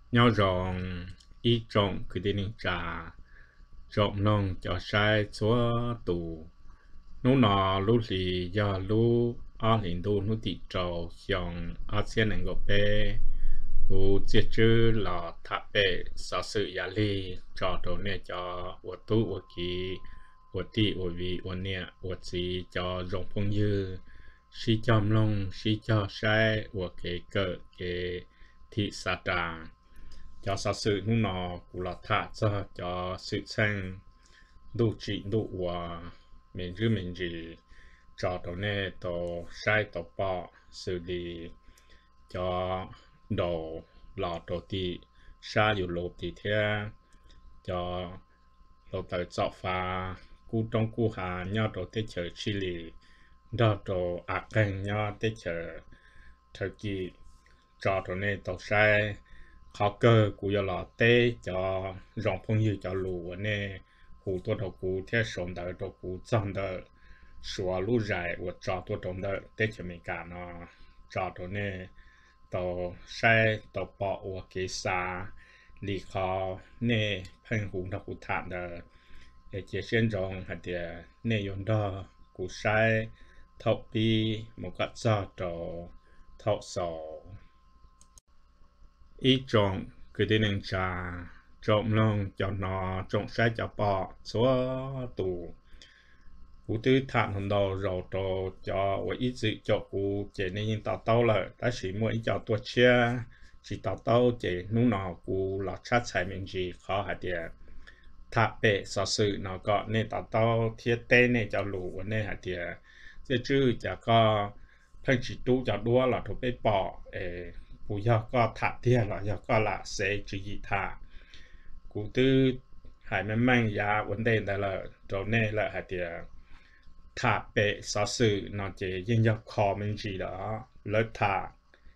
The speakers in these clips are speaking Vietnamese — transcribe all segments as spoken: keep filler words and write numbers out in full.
nhau rong ít trồng cứ đi ninh trà trồng nông cho sai chúa tù nú nọ lú lì do lú ở hình đu nú thị trầu dòng ở trên này ngọc bê cú chia chữ lò tháp bê sở sự giá lì cho đồ nè cho của tu của kỳ của thị của vị của nè của gì cho rong phong như si chom long si cho sai của cái cỡ cái thị sa trà cho sở sự nú nọ của lò tháp cho cho sự sang đủ trị đủ hòa mình chứ mình chỉ cho tàu nè tàu sai tàu bò xử lý cho đồ lò đồ thì saอยู่lột thì theo cho lột tới chọn pha cú trong cú hà nhau đồ tết chờ Chile đó đồ ác cảnh nhau tết chờ thời kỳ cho tàu nè tàu sai khó cơ cú giờ lò tết cho rong phong như cho lù nè cú tôi đầu cú theo sống đời đầu cú chọn đời số lũ dài và cho tôi trong đời tết cho mình cả nó cho tôi nè tàu sai tàu bọ và cái xa lì khó nè phân hùng đặc cụ thản đời để chế xuyên rong hạt địa nè dùng đó cú sai thọc bi một cái cho tàu thọc sầu ít trồng cứ đi nâng trà trồng lông cho nó trồng sai cho bọ số tù cú tư thản hồn đầu rồi đồ cho với ít dự cho cú chế nên những tàu tàu là đã chỉ mua ít cho tua chia chỉ tàu tàu chế nú nào cú lọt chát xài mình gì khó hạt địa thả bể sở sự nó có nên tàu tàu thiết tên nên cho lũ nên hạt địa chứ chứ chả có phân chỉ tu cho đua là thuộc bể bỏ ê cú giờ có thả tiền là giờ có là sẽ chỉ gì thả cú tư hải mấy mang giá vấn đề là rồi nên là hạt địa thả bể sở sự nó chỉ riêng cho khó mình chỉ đó lớn thả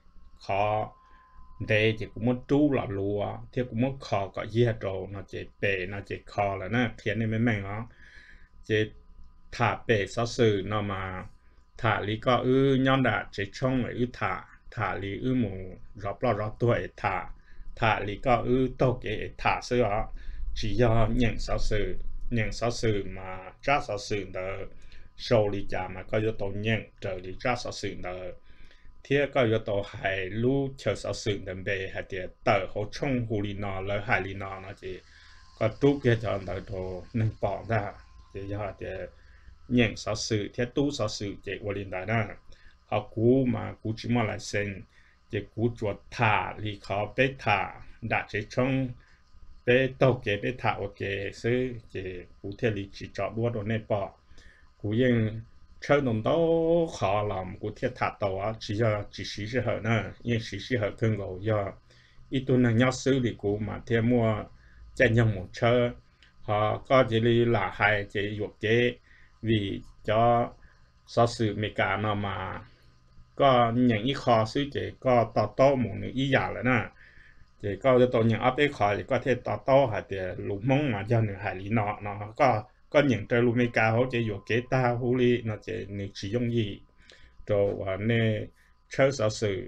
khó để chỉ cũng muốn chú là lúa thì cũng muốn khó có gì hết rồi nó chỉ bể nó chỉ khó là nó khiến nên mấy mình đó chỉ thả bể sở sự nó mà thả lý có ư nhon đã chỉ trong ư thả thả lý ư mù rót lo rót tuổi thả thả lý có ư tàu cái thả sự đó chỉ do nhận sở sự nhận sở sự mà trả sở sự đó sau lý trả mà có yếu tố nhận trở lý trả sở sự đó thì có yếu tố hải lưu chờ sở sự đầm bề hay thì tờ hỗ trong hồ lý nọ lời hải lý nọ nó chỉ có trú kia cho tờ đồ nâng bỏ ra thì do thì nhận sở sự thì tu sở sự chỉ của lý đại đó họ cú mà cú chỉ mà lại sinh chỉ cú chuột thả lý khó bế thả đã chỉ trong bế tàu kế bế thả ok sư chỉ cú theo lý chỉ chọn đua đồ này bỏ cú yên chơi đồng đâu khó làm cú thiết thả tàu á chỉ là chỉ xí xí hở nè yên xí xí hở cơn gầu do ít tuần là nhau xử lý cú mà theo mua chạy nhau một chơi họ có chỉ là hai chỉ dục chế vì cho sở sự mấy cả nó mà có những ý khó xử chỉ có tao tao một những ý giả là nè chỉ có cho tôi những áp ý khó thì có thể tao tao hay thì lục mong mà cho những hải lý nọ nó có có những cái lúc mấy cả họ chỉ dùng cái ta hữu lý nó chỉ những sử dụng gì rồi và nên chơi sở sự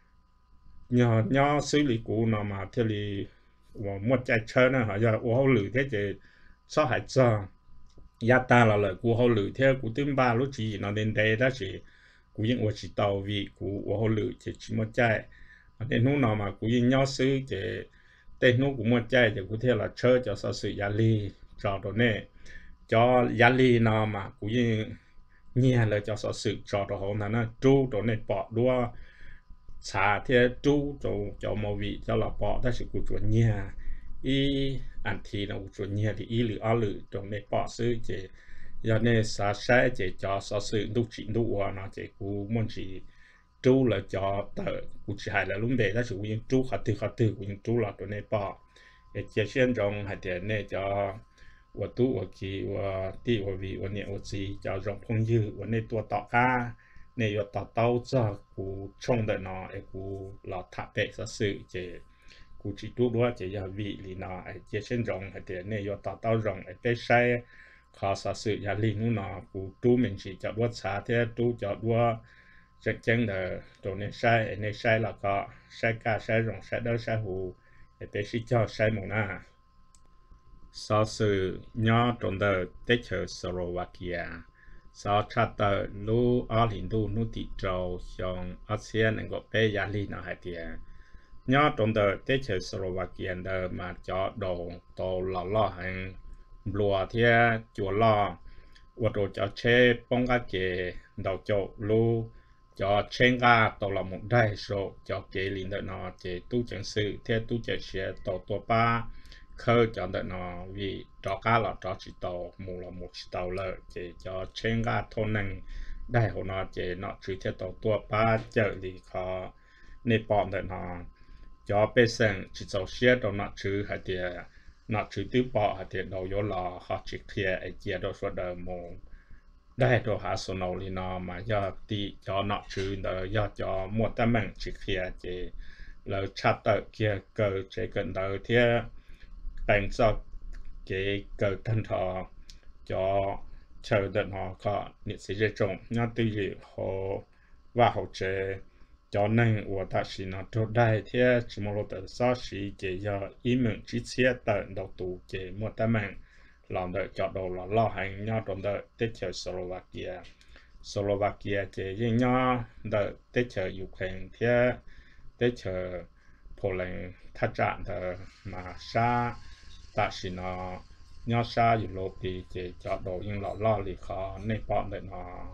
nhờ nhờ xử lý cũ nó mà theo lý và một trái chơi nó họ giờ của họ lử thế thì sao hại cho gia ta là lời của họ lử theo của tương ba lúc chỉ nó đến đây đó chỉ của những của chỉ tàu vì của họ lử chỉ chỉ một trái nên lúc nào mà của những nhau xử chỉ tên lúc của một trái thì của theo là chơi cho sở sự gia lý cho đồ nè cho gia lý nào mà cũng như nhẹ là cho sở sự cho đồ hồn là nó chú đồ này bỏ đua xả theo chú cho cho màu vị cho là bỏ ta sự của chuẩn nhẹ ý anh thì là chuẩn nhẹ thì ý lử ở lử đồ này bỏ sự chỉ do nên xả sẽ chỉ cho sở sự đúc chỉ đúc hòa nó chỉ cũng muốn chỉ chú là cho tờ cũng chỉ hay là lúc đấy ta sự cũng chú khát từ khát từ cũng chú là đồ này bỏ để chia sẻ trong hai tiền này cho我读我记我第我为我念我自己叫让朋友我那多到啊那要到到这古冲的呢哎古老塔北说是这古只多多这要为里呢哎这身容还得那要到到容哎被晒考说是要里nu呢古都名是叫多查的都叫多真正的都那晒那晒了个晒干晒容晒到晒湖 để sĩ cho sai một na sau sự nhỏ trong đời tết chờ Slovakia sau chặt tờ lu ở hiện du nu tị trâu trong ASEAN nên có bé gia lý nào hay tiền nhỏ trong đời tết chờ Slovakia đời mà cho đồ đồ lò lò hàng lúa theo chùa lò và đồ cho chế bông cá kề đầu chậu lu cho trên ga tổ là một đại số cho kế liên đợi nó chế tu chẳng sự theo tu chẳng sẽ tổ tổ ba khơi cho đợi nó vì cho cá là cho chỉ tổ mù là một chỉ tàu lợi chế cho trên ga thôn năng đại hồ nó chế nó chỉ theo tổ tổ ba chợ thì khó nên bọn đợi nó cho bê sừng chỉ tàu xe đồ nó chứ hay thì nó chỉ tiêu bỏ hay thì đầu vô lò họ chỉ kia ấy kia đồ số đời mùได้ตัวหาสนอลีนอมายอตีจอหนอชื่อเดยอจอมัวแต่แม่งจิเคียเจแล้วชัดเตอเกียเกิดเจเกินเดอเทียแต่งซอกเจเกิดทันทอจอเชิดเดินหอก็นิสิเจจงยอตีโหว่าเขาเจจอนั่งวัวตาชินอตัวได้เทียชิมโลเตอซอสีเจยออีมึงจิเชียเตอดอกตูเจมัวแต่แม่งlàm đợi cho đồ là lo hành nhau trong đợi tết chờ Slovakia Slovakia chế với nhau đợi tết chờ Ukraine thế tết chờ Poland thắt chặt đợi mà xa ta chỉ nó nhau xa Europe thì chế cho đồ nhưng lo lo thì khó nên bọn đợi nó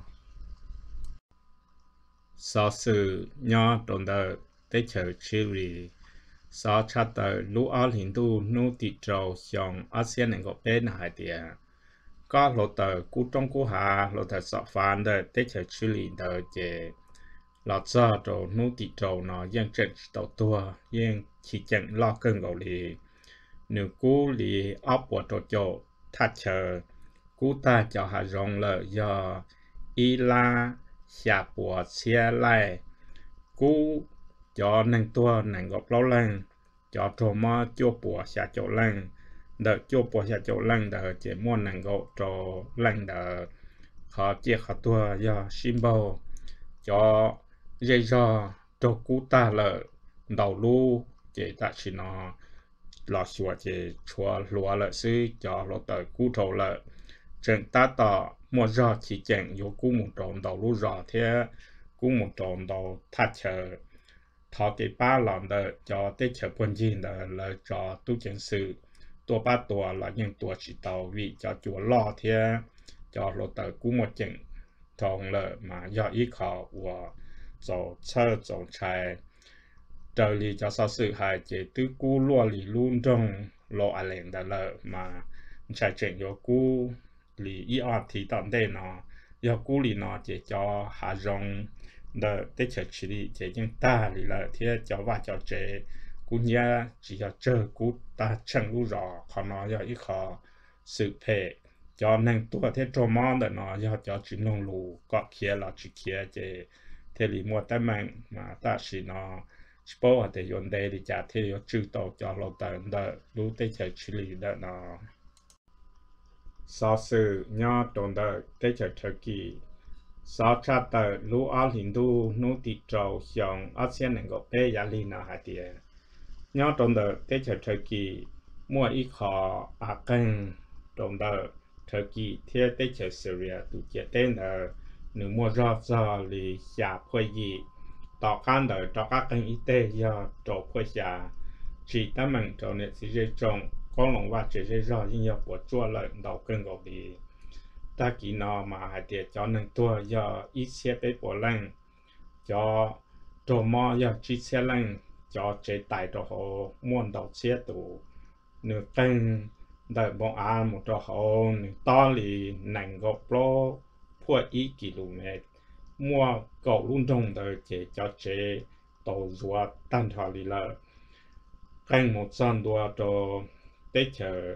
sau sự nhau trong đợi tết chờ Chile sau chặt tờ lũ ở hiện du nu tị trâu trong ASEAN này có bên hải địa có lộ tờ cú trong cú hà lộ tờ sọ phán đời tết chờ Chile đời chế lọt ra trâu nu tị trâu nó yên trận tàu tua yên chỉ trận lo cơn gầu lì nếu cú lì ấp của trâu trâu thắt chờ cú ta cho hà rong lợi do y la xả của xe lại cú cho năng tua năng gọp lâu lăng cho trò mò chua bùa xả chỗ lăng đợi chua bùa xả chỗ lăng đợi chế mua năng gọp trò lăng đợi khó chia khó tua do symbol cho dây do trò cú ta lợ đầu lu chế ta chỉ nó lọ xua chế chua lúa lợ sư cho lọ tờ cú trầu lợ trận ta tỏ mua giò chỉ chẳng vô cú một tròn đầu lu giò thế cú một tròn đầu thắt chờ thọ cái ba làm đời cho tết chờ quân gì đời là cho tu chân sựตัวbaตัวlà nhữngตัวchỉ tàu vì cho chùa lo thế cho lô tờ cú một trận thòng lợi mà do ý khó của dầu chơi dầu trái trời lì cho sao sự hại chế tứ cú lúa lì luôn trong lô à lệnh đời lợi mà trái trận do cú lì ý ở thì tận đây nó do cú lì nó chế cho hạ rong đợt tết chờ Chile chế những ta lì lợi thế cho và cho chế cú nhá chỉ cho chờ cú ta chẳng lú rõ khó nói do ý khó sự thể cho nên tôi thế cho mong để nó do cho chỉ nông lù có kia là chỉ kia chế thế lì mua tay mạnh mà ta chỉ nó sport để dùng đây thì trả thế có chữ tổ cho lâu tận đợt lú tết chờ Chile đợt nó sau sự nhỏ trong đợt tết chờ Turkey sau chặt tờ lũ ở hiện du nu tị trâu trong ASEAN này có bé gia lý nào hay tiền nhau trong đợt tết chờ Turkey mua ít khó à cân trong đợt Turkey theo tết chờ Syria tụ chế tên ở nếu mua rau rau thì xả phơi gìต่อขั้นเดอร์จอกักกันอีเตยอจบพวกยาจีตั้งมันจอเนี่ยสิเจจงก็หลงว่าเจเจรอยิ่งยอปวดจั่วเลยดอกเกินกว่าดีตากีนอมาหาเดียจอหนึ่งตัวยออีเสียไปปวดแรงจอตัวมอยอจีเสียแรงจอเจไตตัวโหม้วนดอกเสียตัวหนึ่งตั้งเดอร์บงอาหมดตัวโหหนึ่งต้อหลีหนังกบโลพวกอีกิโลเมตรmua cậu luôn trong đời chế cho chế tổ ruột tan thọ đi lợ canh một son đua cho tết chờ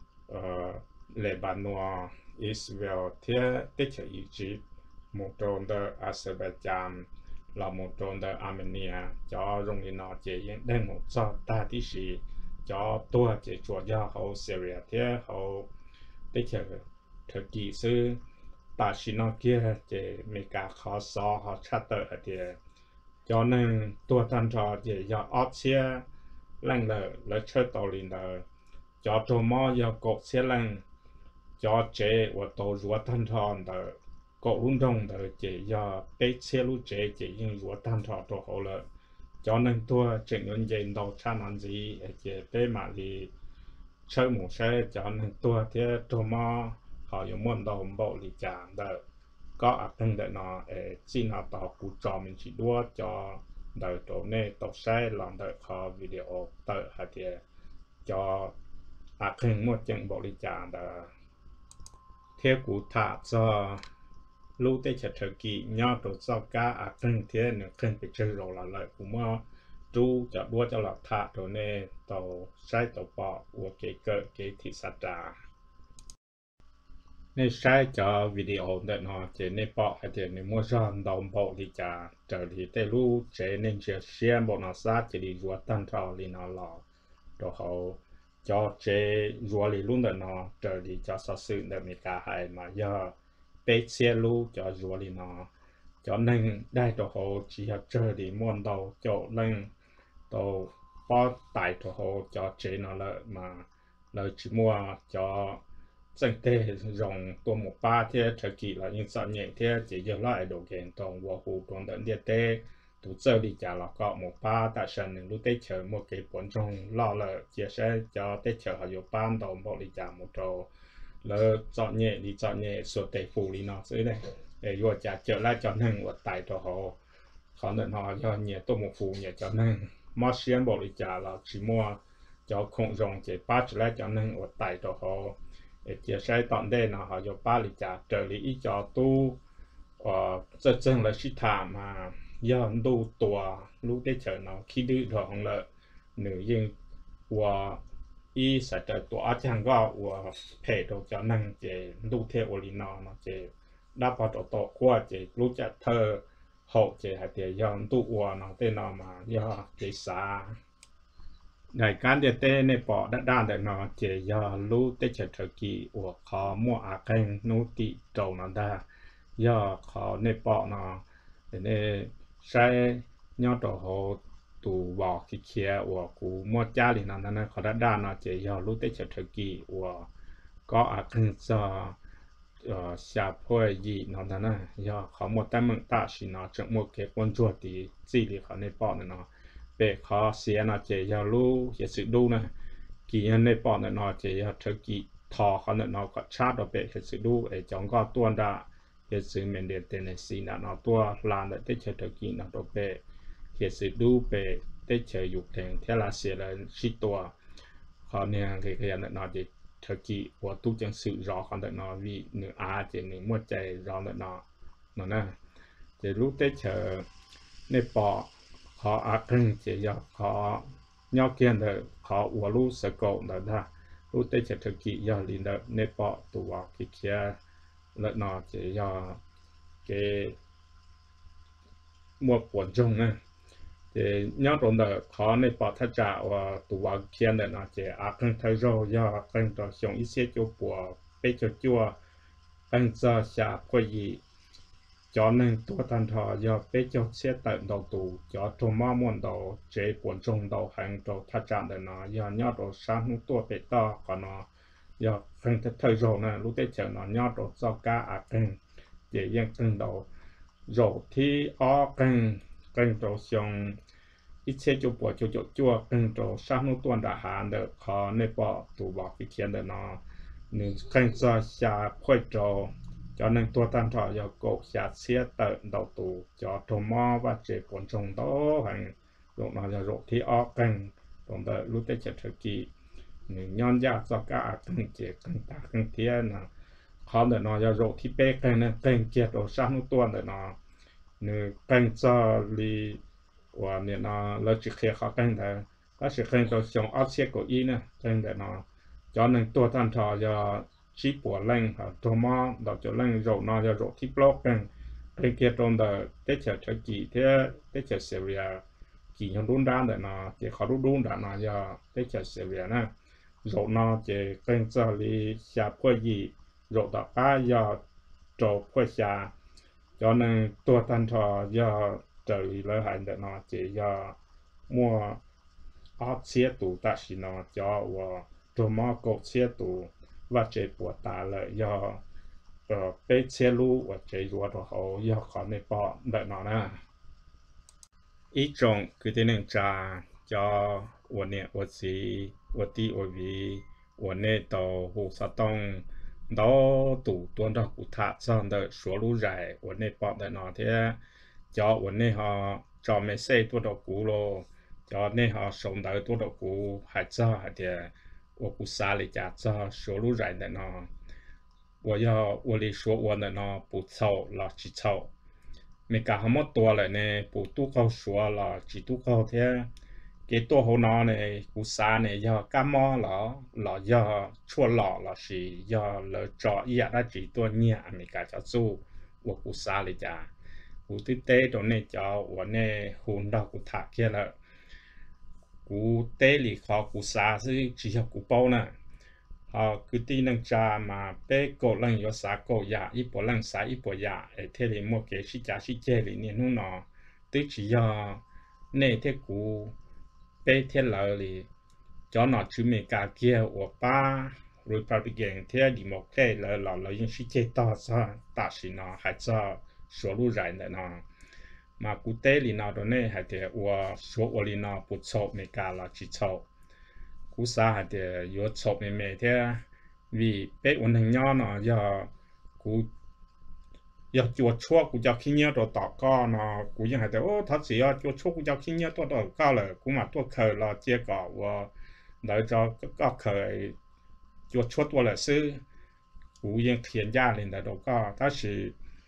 Lebanon Israel thế tết chờ Egypt một trong đời Azerbaijan là một trong đời Armenia cho rong đi nó chế đang một son ta tí sĩ cho tua chế chuột do hậu Syria thế hậu tết chờ thời kỳ xưa ta chỉ nói kia để mấy cả khó so họ chặt tờ thì cho nên tôi tan trò để do ốp xe lăng lờ lỡ chơi tàu lìn lờ cho trò mò giờ cột xe lăng cho chế và tàu rùa thanh thòn lờ cột rung đông lờ chế giờ bê xe lú chế chế nhưng rùa thanh thòn trò hồ lờ cho nên tôi chuyện nhân dân đầu cha làm gì chế bê mà thì chơi một xe cho nên tôi thì trò mò họ dùng món đầu bộ lì chạm lờ có áp thân để nó chỉ nào tàu cụ trò mình chỉ đua cho đời tổ này tàu xe làm đời khó video tới hay thì cho áp thân một chân bộ lý trả là theo cụ thả cho lưu tế chất thời kỳ nhau tổ sau cả áp thân thế nữa thân bị chơi rồi là lợi của mà chú cho đua cho lọt thả tổ này tàu xe tàu bò của cái cỡ cái thị sát trả nên sai cho video để nó chỉ nên bỏ hay thì nên mua rong đồng bộ thì chả trở thì tây lu chế nên chỉ xem bộ nó sát chỉ đi ruột tan trào thì nó lò rồi hậu cho chế ruột thì luôn để nó trở thì cho sát sự để mình cả hai mà giờ bê xe lu cho ruột thì nó cho nên đây rồi hậu chỉ học trở thì mua đầu chỗ lên đầu bỏ tại rồi hậu cho chế nó lợi mà lợi chỉ mua cho dân tê rồngตัวหมูป่าที่เธอกี่เรายังสอนอย่างที่จะเยอะไล่ดูเกณฑ์ตรงวัวหูตรงเดินเดียเต้ถูกเจอดีจ่าเราก็หมูป่าแต่ฉันหนึ่งรู้เต้เฉยมัวเก็บผลจงล่อเลยเจียใช้จะเต้เฉยเขาอยู่บ้านตรงบอกดีจ่าหมูโตแล้วสอนเนี่ยดีสอนเนี่ยส่วนเตะฟูลีนอซื้อเลยเอ้ยว่าจะเจอไล่จอนหนึ่งว่าตายตัวเขาเขาเดินหอยเนี่ยตัวหมูฟูเนี่ยจอนหนึ่งมอเชียนบอกดีจ่าเราชิมัวจะคงรองเจ็บป้าจะไล่จอนหนึ่งว่าตายตัวเขาchia sẻ tận đây là họ có ba lý trả trợ lý cho tu ờ chân chân là sĩ thảm mà giờ đủ tuổi lúc đấy chờ nó khi đi rồi không lợi nữ dân và y sẽ trở tuổi chẳng có và thể đồ cho năng chế đủ theo của lý nó nó chế đã bắt đầu tổ qua chế lúc chặt thơ hậu chế hay thì giờ đủ và nó tên nó mà giờ chế xa đạiการเดเต้ในปอด้านด้านแต่นอเจียรู้เตจเทกีอวขอมัวอาเกงนุติโจนันดาย่อขอในปอนอในใช้ยอดโหตูบอกขี้เคียอวกูมัวจ้าลินันนั้นขอด้านด้านนอเจียรู้เตจเทกีอวก็อาเกงจะเอ่อชาพ่อยยีนอนนั้นย่อขอมัวแต่มึงตาชินอจังมัวเก็บวันจวดตีจีลีขอในปอนอvề khó xé nó chỉ cho lu hiện sự đu này kỳ nhân này bọn nó chỉ cho thời kỳ thọ họ nó có chat được về hiện sự đu để chống có tuần đã hiện sự mình để tên này xin là nó tua làm để tới thời kỳ nó được về hiện sự đu về tới thời dục thành thế là xé là chỉ tua họ nè cái cái nó chỉ thời kỳ của tu chân sự rõ họ nó vì nửa á chỉ nửa một chạy rõ nó nó nè thì lúc tới thời này bỏ họ ác hình chỉ do họ nhau kiên được họ uổng lu sợ cầu đó là lúc tây chỉ thực kỷ do liền được nếp bỏ tụ vào cái kia lợi nó chỉ do cái mua quần trung này thì nhau trong đó họ nếp bỏ thắt trả và tụ vào kia được nó chỉ ác hình thay rồi do ác hình đó dùng ít些就bỏ bây giờ chua anh giờ xả quay gì cho nênตัวทันทอยอไปจดเสียแต่ดอกตูจอตัวมาม่วนดอกเจ็บปวดจงดอกแห่งดอกทัดจานเดนอยอดยอดดอกสามตัวเป็ดต่อก่อนนอยอดแห่งเธอโจนะรู้ได้เจอนอยอดดอกเจ้ากาอักเองเดี๋ยวยังตึงดอกโจที่อ้อเองเองดอกชงอีเชจูปวดจูจูจั่วเองดอกสามตัวดาหารเดอคอในปอตูบอกที่เขียนเดนอหนึ่งเองจะชาค่อยโจcho nên tôi tan thọ do cột chặt xé tận đầu tù cho thô mò và chế cuốn trồng đó hành dụng nó là rộ thi o canh đồng thời lúc tết chợt thời kỳ nhon ra cho cả canh chế canh ta canh thiên là khó để nó là rộ thi bê canh nên canh kia đồ sang lúc tuần để nó nếu canh cho li và nên nó là chỉ khi khó canh đấy có sự canh đồ sống áp xe của y nè canh để nó cho nên tôi tan thọ do chỉ bỏ lên họ thô mò đào cho lên rồi nó cho rồi thì block lên cái kia trong đó tết chờ thời kỳ thế tết chờ Syria kỳ nhau đun đan để nó chỉ khó đun đun đã nó cho tết chờ Syria nè rồi nó chỉ cần cho đi xả phơi gì rồi đó ba giờ trộn phơi xả cho nên tôi tan thọ do trời lợi hại để nó chỉ do mua ở chế tụ ta chỉ nó cho và tôi mà có chế tụ và chế bộ ta là do ờ bé chế lu và chế ruột rồi họ do khó này bỏ đợi nó nè ý trong cái tên này cha choวันเนี่ยวันสีวันที่วันวีวันเนี่ยต่อหูสตองđó tụ tuần đó cụ thả xong đó số lũ dàiวันนี้bỏ đợi nó thế choวันนี้họ cho mấy xe tuần đó cụ lo cho nên họ sống đợi tuần đó cụ hay cho hay thì我cụ xa里家cho số lũ dài đợi nó我要我里说我的呢不臭了只臭mấy cả không mất tua lại nè bù tu câu xua là chỉ tu câu thế cái tua hồ nó này cú sa này do cá mò là là do chua lọ là chỉ do lỡ trọ ý đã chỉ tua nhẹ mấy cả cho su của cú sa lại chả cú tư tế đồ này cho của này hồn đâu cú thả kia là cú tế lì khó cú sa chứ chỉ học cú bao nè họ cứ tin năng cha mà bé cổ lăng yo sa cổ ya ít bộ lăng sa ít bộ ya để thế thì mua cái sĩ cha sĩ chơi thì nên hung nó tức chỉ do nè thế cú bé thế lợi thì cho nó chứ mấy cả kia ở ba Republican thế đi một cái là là là những sĩ chơi to sao ta chỉ nó hay cho số lưu dài nữa nó mà cú tế thì nó đó nè hay thì ở số ở thì nó bút số mấy cả là chỉ số cú sa thì yếu chọc mẹ mẹ thế vì bé ổn hình nhau nó giờ cú giờ chuột chua cú cho khi nhớ đồ tỏ co nó cúยัง hay ô thật sự giờ chuột chua cú cho khi nhớ đồ tỏ co là cú mà tôi khởi là chia cỏ và đợi cho có khởi chuột chua tôi là sư cúยัง thiền gia lên là đồ co thật sự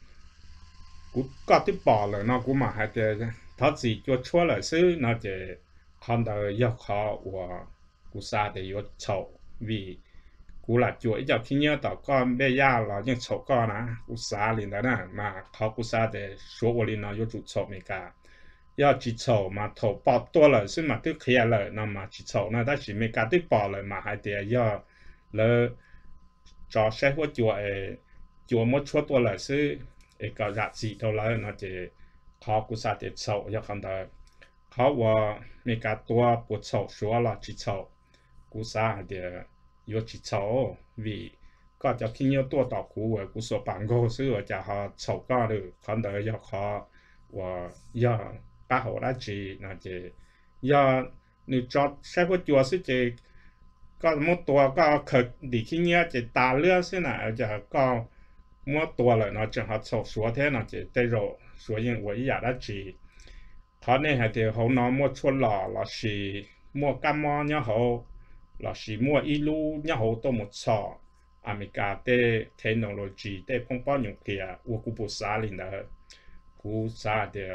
cú có tiếp bỏ là nó cú mà hay thì thật sự chuột chua là sư nó chỉ không đợi giờ khó và cú sa thì yếu chậu vì cú là chuỗi cho khi nhớ tao con bé ya là những chậu con á cú sa liền đó nè mà họ cú sa thì số của liền nó yếu chủ chậu mấy cả yếu chỉ chậu mà thầu bỏ多了是嘛都可以了那么只chậu那但是mấy cả都bỏ了mà hay thì yếu了cho sẽ có chuỗi chuỗi một chuỗi 多了是一个日子到了那就họ cú sa thì chậu yếu không được họว่าmấy cả tua bộ chậu số là chỉ chậu cú sa thì yếu chỉ chậu vì có cho khi nhớ tua tàu cú ở cú số bản gỗ xứ ở chả họ chậu có được còn đợi yếu họ và yếu ba hộ đã chỉ là chỉ yếu nếu cho sẽ có chùa xứ chỉ có một tua có khởi đi khi nhớ chỉ ta lứa xứ nào chả có một tua lại nó chẳng họ chậu số thế nào chỉ tây rồi số những vậy đã chỉ họ này hay thì họ nó mua chua lò là chỉ mua cam mo nhá họ là chỉ mua ilu nhá họ tô một sọ America tê technology tê phong bao nhiêu kia của cụ bù sa lên đó cụ sa thì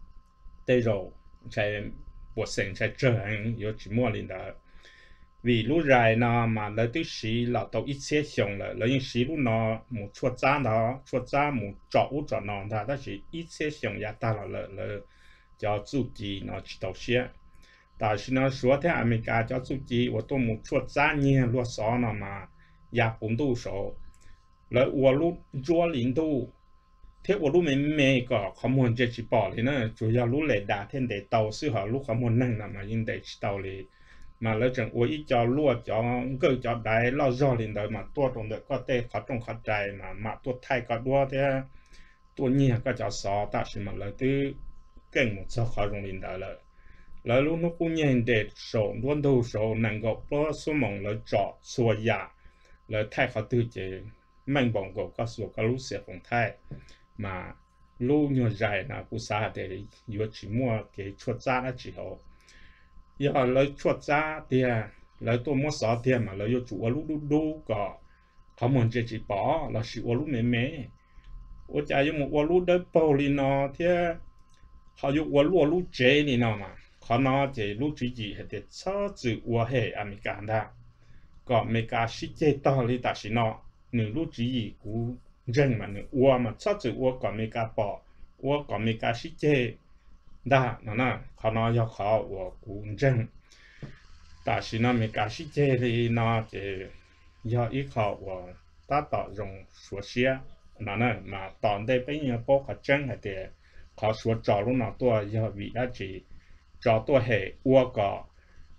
tê rồi chạy bộ sinh chạy chơi yếu chỉ mua lên đó vì lúc dài nó mà lấy tới xí là tàu ít xe xong là lấy những xí lúc nó một chuột giá đó chuột giá một trọ u trọ nón đó đó chỉ ít xe xong ya ta là là là cho chủ kỳ nó chỉ đầu xe, tại vì nó số thế America cho chủ kỳ và tôi muốn chuột giá nhiều luôn số nó mà ya bốn độ số, rồi我路做零度，thế我路没没个เขาmuốnจะchỉ bỏ thì nó chủ yếu路来打天得到适合路เขาmuốn năng là mà nhưng để chỉ到哩mà lỡ chẳng我一叫路叫个叫đại lao do lên đời mà tua trong đời có thể khó trong khó trái mà mà tua thay có đua thế tua nhiều có叫số, tại vì mà lỡ từ kinh một số khó trong lên đời rồi lỡ lúc nó cũng nhìn để số luôn đâu số năng够bao số mong lỡ chọn số ya lỡ thay khó từ chế mạnh bỏng của các số các lúc sẽ phòng thay mà lúc nhiều dài là cũng xa để yếu chỉ mua cái chuột giá là chỉ hậu giờ lấy chuột giá thì lấy tôi mua sáu tiền mà lấy yếu chủ lúc lúc lúc có họ muốn chỉ chỉ bỏ là sự lúc mềm mềm ở nhà yếu một lúc đấy bao li nó thì họ yếu lúc lúc chế li nó mà họ nói chỉ lúc chỉ chỉ hệ để cho chữ ở hệ American đó còn America sĩ chế to li ta sĩ nó nửa lúc chỉ cũng dân mà nửa ở mà cho chữ ở còn America bỏ ở còn America sĩ chế đó nó nè họ nói cho họ ở cũng dân ta sĩ nó America sĩ chế thì nó chỉ do ít họ ở ta tạo dùng số xe nó nè mà tòn đây bây giờ bao họ dân hay để họ số trò lúc nào tôi do vị đã chỉ cho tôi hệ ua có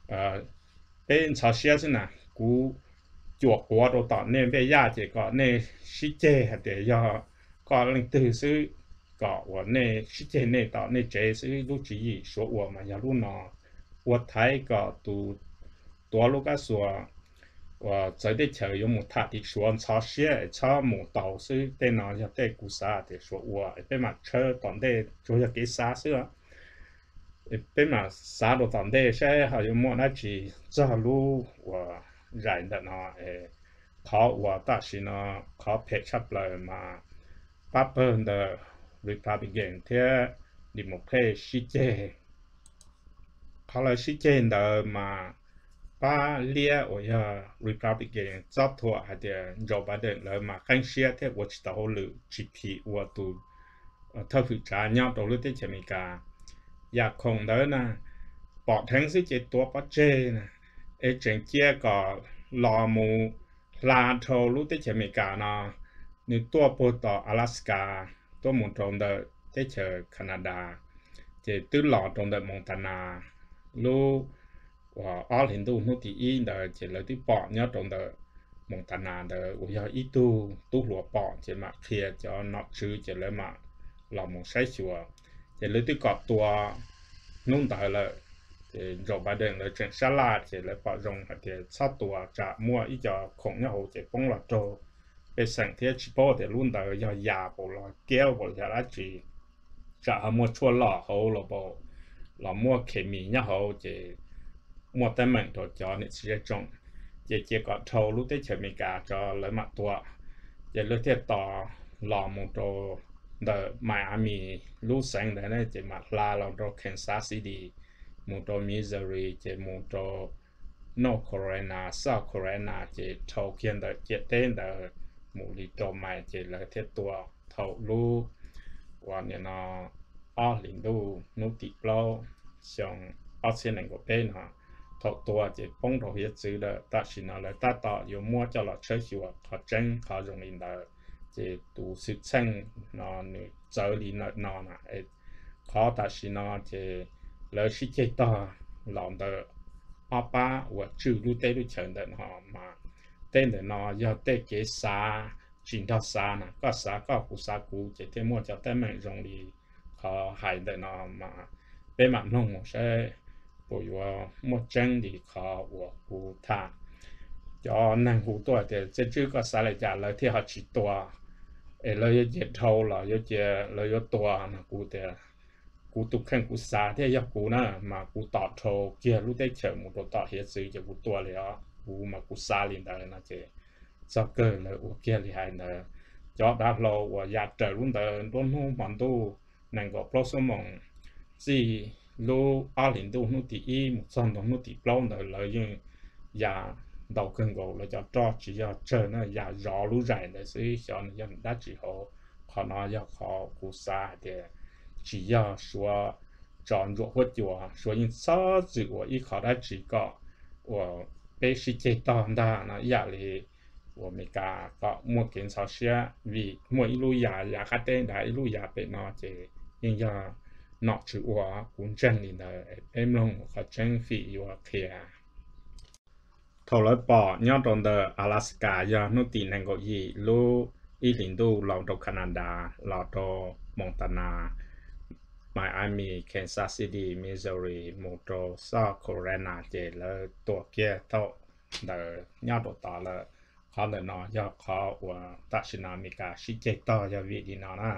ờ bên sau xe thế nào cú chuột quá đồ tỏ nên bây giờ chỉ có nên sĩ chế để cho có linh từ sư có và nên sĩ chế nên tỏ nên chế sư lúc chỉ số của mà nhà lúc nào của thái có tụตัวลูกก็สัวว่าใจได้เฉยอยู่หมู่ท่าที่ชวนชาเสียชาหมู่เต่าซื้อเต้นนอนจะได้กุศลแต่สัวว่าเป็นมาเชื่อตอนได้จะจะกิสาซื้อเป็นมาสาดตอนได้ใช่เขาอยู่หมู่นั้นจีจะรู้ว่าไรเนาะเออเขาว่าตัดสินเนาะเขาเพชรชับเลยมาปั๊บเพิ่มเดอร์ริพับลิกันเท่าดิโมแครตชิเจเขาเลยชิเจเดอร์มาป้าเลี้ยโอ้ยรีพับลิกันจอบทัวร์เดียร์จอบเดินเลยมาขันเชียเท่าวัชตาโฮลือจีพีวัวตูเท่าฝึกจานยอดตัวรู้ที่อเมริกาอยากคงเดินนะปอดทั้งสิเจ็ดตัวปัจเจนะเอเจนเจียก็รอมูลาโทรู้ที่อเมริกาเนาะในตัวโปรต่อ阿拉斯กาตัวมุนตรงเดอที่เจอแคนาดาเจตื้อหลอตรงเดอมอนตานารู้ว่าออลเห็นดูนุติอีเดอเจเลยที่ปอดเนาะตรงเดอมอนตานาเดอว่าอย่าอีตูตู้หัวปอดเจมาเคลียจะนอกชื่อเจเลยมาหลอมงใช้ชัวเจเลยที่กอดตัวนุ่นเดอเลยเจโจบาเดนเลยเจนซาลาเจเลยปอดรงเจชอบตัวจะมั่วอีจะคงเนี่ยโหเจป้องหลอดโจเป็นสิ่งที่ชิปโป้แต่รุ่นเดอร์ยายาปลอแก้วปลอละจีจะเอามัวชั่วหล่อเขาหล่อปลหล่อมัวเคมีเนี่ยเขาจะมัวแต่เหมือนตัวจอเนี่ยสิจงจะเกี่ยวกับเท่ารู้ได้เฉยมีกาจอเลยมาตัวจะเลือกที่ต่อหล่อมุตัวเดอร์ไมอามีรู้แสงแต่เนี่ยจะมาลาเราตัวเคนซัสซิตี้มุตัวมิสซูรีจะมุตัวนอร์ทแคโรไลนาเซาท์แคโรไลนาจะเท่าเคียนเดอร์จะเต้นเดอร์หมู่ลีตัวใหม่เจเลยเทตัวเท่ารู้ว่าเนี่ยนะอ้อลินดูนุติเปล่าช่องอ้อเสียหนึ่งก็เป็นฮะเท่าตัวเจป้องตัวเฮียซื้อเลยตัดสินอะไรตัดต่ออยู่มั่วจะหลอดเชื่อชัวเขาเจงเขาจงลินเดอเจดูสุดเช่งนอนหนึ่งเจอลินนอนอ่ะเอเขาตัดสินเจเลยชิเจต่อหลอนเดออ้อป้าว่าชื่อรู้ได้รู้เชิญเดินหอมมาเต้นเดินนอยาเต้เกษาจินทศานะก็สาก็กุสากูเจเทมัวจะเต้นไม่รงลีเขาหายเดินนอมาเป็นมันน้องใช่ปุยว่ามัวจังดีเขาว่ากูท่าจอนั่งหูตัวแต่เจ้าชื่อก็สารจาเลยที่เขาฉีดตัวเออเลยเจ็ดเท่าหรอเยอะเจเลยเยอะตัวนะกูแต่กูตุกแข่งกูสาที่ยักกูนะมากูต่อโทเกี่ยรู้ได้เฉยมุดต่อเฮียซื้อจะกูตัวเลยอ่ะกูมากูซาลินได้นะเจจะเกิดเลยโอเคเลยให้เนอะจอดาเราว่าอยากเจอรุ่นเดินรุ่นหูมันดูนั่งก็เพราะสมองสิลูอาลินดูนุติอีมุสันดูนุติเปล่าเนอะเลยยังอยากดาวขึ้นก็เลยจะจอดchỉ要เจอเนอะอยากรอรู้ใจเนอะสิชอนยังได้จีเขาขอน้อยอยากขอกูซาเดีย只要说转弱或者说因啥子我一考到几个我被世界当大那压力我没干ก็มัวกินซอเชียวีมัวอีลูยายาคัดเต้นได้อีลูยาเป็นนอเจยังยานอกชื่อว่ากุนเจนลินเดอเอ็มลงเขาเจงฟีอยู่เคลียทอลปอยอดตรงเดอ阿拉斯กายานุตินังก็ยีลูอีลินดูเราตแคนาดาเราตมอนตานาไมอามีแคนซัสซิตี้มิสซูรีมูโตซาโคเรนาเจแล้วตัวเกียเท่าเดอยอดต่อเลยเขาเลยนอยอดเขาว่าตัชนามิกาชิเจต่อยาวิดีนานะ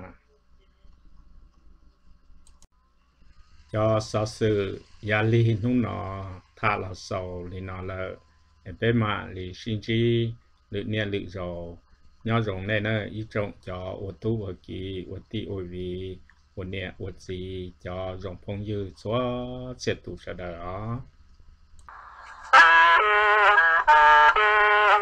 จอสอสือยาลีนุ่นนอท่าเราโซลีนอเลยเป็นมาลีชินจีหรือเนี่ยหรือโจยอดรงในเนออีจงจอวัตถุวกีวัตติโอวีวันเนี่ยวันสีจอรงพงยืดชัวเสร็จตุเสดอ